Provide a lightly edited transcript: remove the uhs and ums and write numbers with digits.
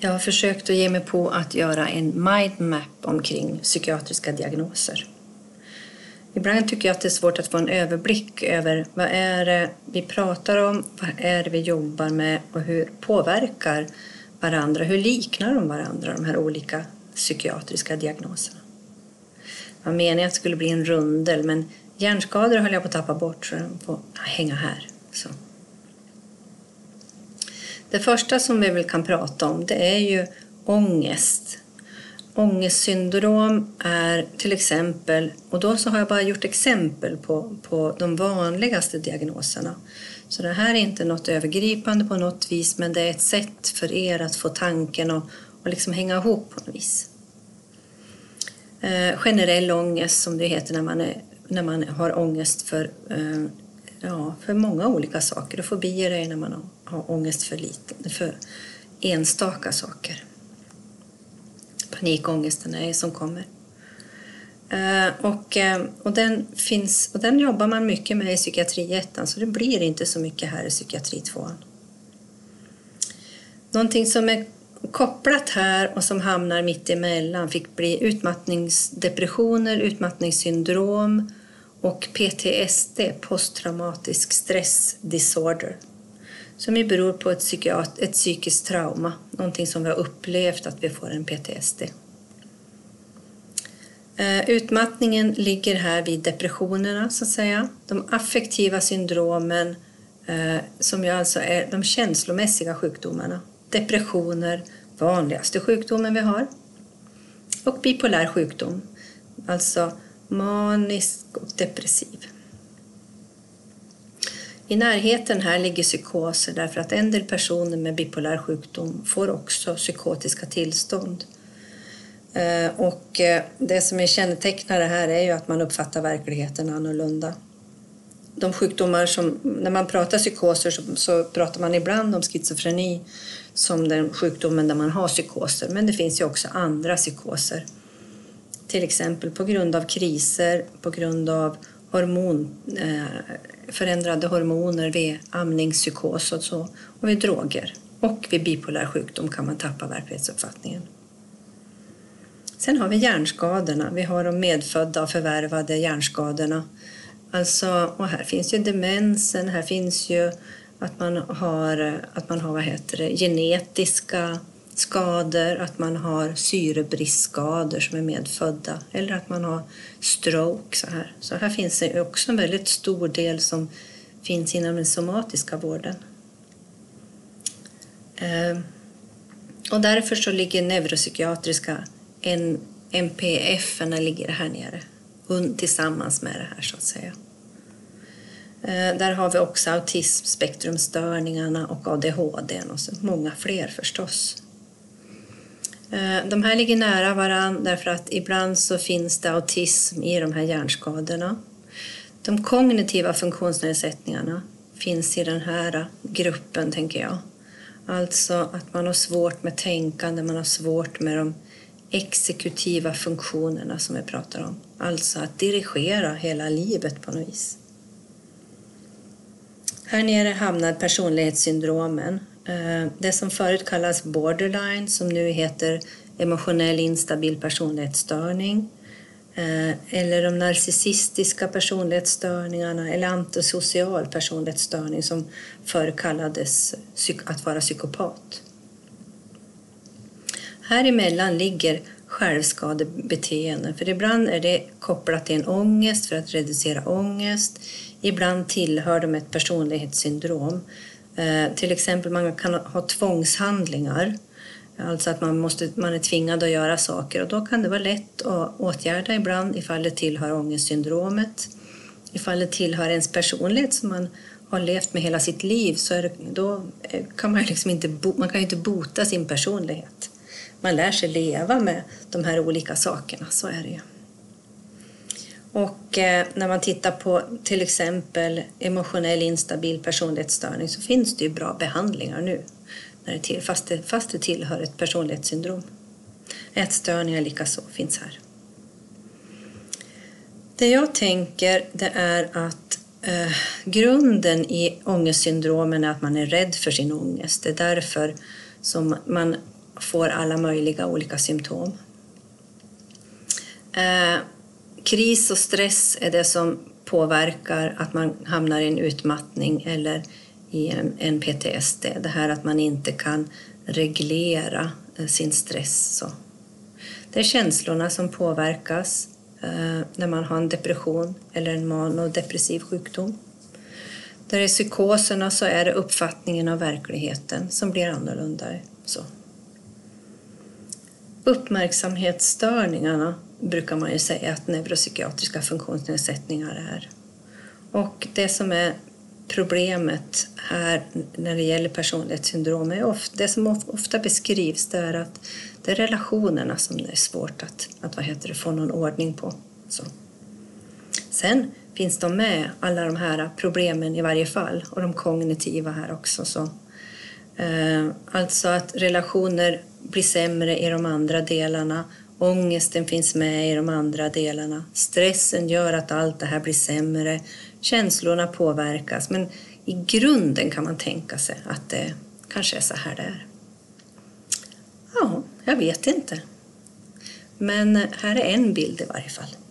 Jag har försökt att ge mig på att göra en mindmap omkring psykiatriska diagnoser. Ibland tycker jag att det är svårt att få en överblick över vad är det vi pratar om, vad är det vi jobbar med och hur påverkar varandra, hur liknar de varandra, de här olika psykiatriska diagnoserna. Man menar att det skulle bli en rundel, men hjärnskador höll jag på att tappa bort så de får hänga här. Så. Det första som vi väl kan prata om, det är ju ångest. Ångestsyndrom är till exempel, och då så har jag bara gjort exempel på de vanligaste diagnoserna. Så det här är inte något övergripande på något vis, men det är ett sätt för er att få tanken och liksom hänga ihop på något vis. Generell ångest som det heter när man har ångest för många olika saker. Och fobier är när man har ångest för enstaka saker. Panikångesten är som kommer. Och den jobbar man mycket med i psykiatri 1, så det blir inte så mycket här i psykiatri 2. Någonting som är kopplat här och som hamnar mitt emellan fick bli utmattningsdepressioner, utmattningssyndrom och PTSD, posttraumatisk stressdisorder, som ju beror på ett psykiskt trauma, någonting som vi har upplevt att vi får en PTSD. Utmattningen ligger här vid depressionerna så att säga. De affektiva syndromen som ju alltså är de känslomässiga sjukdomarna. Depressioner, vanligaste sjukdomen vi har. Och bipolär sjukdom, alltså manisk och depressiv. I närheten här ligger psykoser därför att en del personer med bipolär sjukdom får också psykotiska tillstånd. Och det som är kännetecknande här är ju att man uppfattar verkligheten annorlunda. De sjukdomar som, när man pratar psykoser så pratar man ibland om schizofreni som den sjukdomen där man har psykoser. Men det finns ju också andra psykoser. Till exempel på grund av kriser, på grund av förändrade hormoner vid amningspsykos och så. Och vid droger. Och vid bipolär sjukdom kan man tappa verklighetsuppfattningen. Sen har vi hjärnskadorna. Vi har de medfödda och förvärvade hjärnskadorna. Alltså, och här finns ju demensen, här finns ju att man har genetiska skador, att man har syrebristskador som är medfödda eller att man har stroke så här. Så här finns det också en väldigt stor del som finns inom den somatiska vården. Och därför så ligger neuropsykiatriska NPF-erna ligger här nere tillsammans med det här så att säga. Där har vi också autism, spektrumstörningarna och ADHD och så många fler förstås. De här ligger nära varann därför att ibland så finns det autism i de här hjärnskadorna. De kognitiva funktionsnedsättningarna finns i den här gruppen tänker jag. Alltså att man har svårt med tänkande, man har svårt med de exekutiva funktionerna som vi pratar om. Alltså att dirigera hela livet på något vis. Här nere hamnar personlighetssyndromen. Det som förut kallas borderline som nu heter emotionell instabil personlighetsstörning. Eller de narcissistiska personlighetsstörningarna eller antisocial personlighetsstörning som förr kallades att vara psykopat. Här emellan ligger självskadebeteenden, för ibland är det kopplat till en ångest för att reducera ångest. Ibland tillhör de ett personlighetssyndrom. Till exempel man kan ha tvångshandlingar, alltså att man är tvingad att göra saker och då kan det vara lätt att åtgärda ibland ifall det tillhör ångestsyndromet. Ifall det tillhör ens personlighet som man har levt med hela sitt liv så då kan man liksom inte bota sin personlighet. Man lär sig leva med de här olika sakerna, så är det ju. Och när man tittar på till exempel emotionell instabil personlighetsstörning så finns det ju bra behandlingar nu fast det tillhör ett personlighetssyndrom. Ätstörningar likaså finns här. Det jag tänker det är att grunden i ångestsyndromen är att man är rädd för sin ångest. Det är därför som man får alla möjliga olika symptom. Kris och stress är det som påverkar att man hamnar i en utmattning eller i en PTSD. Det här att man inte kan reglera sin stress. Så. Det är känslorna som påverkas när man har en depression eller en manodepressiv sjukdom. Där i psykoserna så är det uppfattningen av verkligheten som blir annorlunda. Så. Uppmärksamhetsstörningarna brukar man ju säga att neuropsykiatriska funktionsnedsättningar är. Och det som är problemet här när det gäller personlighetssyndrom är det som ofta beskrivs det är att det är relationerna som det är svårt att få någon ordning på. Så. Sen finns de med, alla de här problemen i varje fall, och de kognitiva här också. Så. Alltså att relationer blir sämre i de andra delarna, ångesten finns med i de andra delarna, stressen gör att allt det här blir sämre, känslorna påverkas, men i grunden kan man tänka sig att det kanske är så här det är. Ja, jag vet inte. Men här är en bild i varje fall.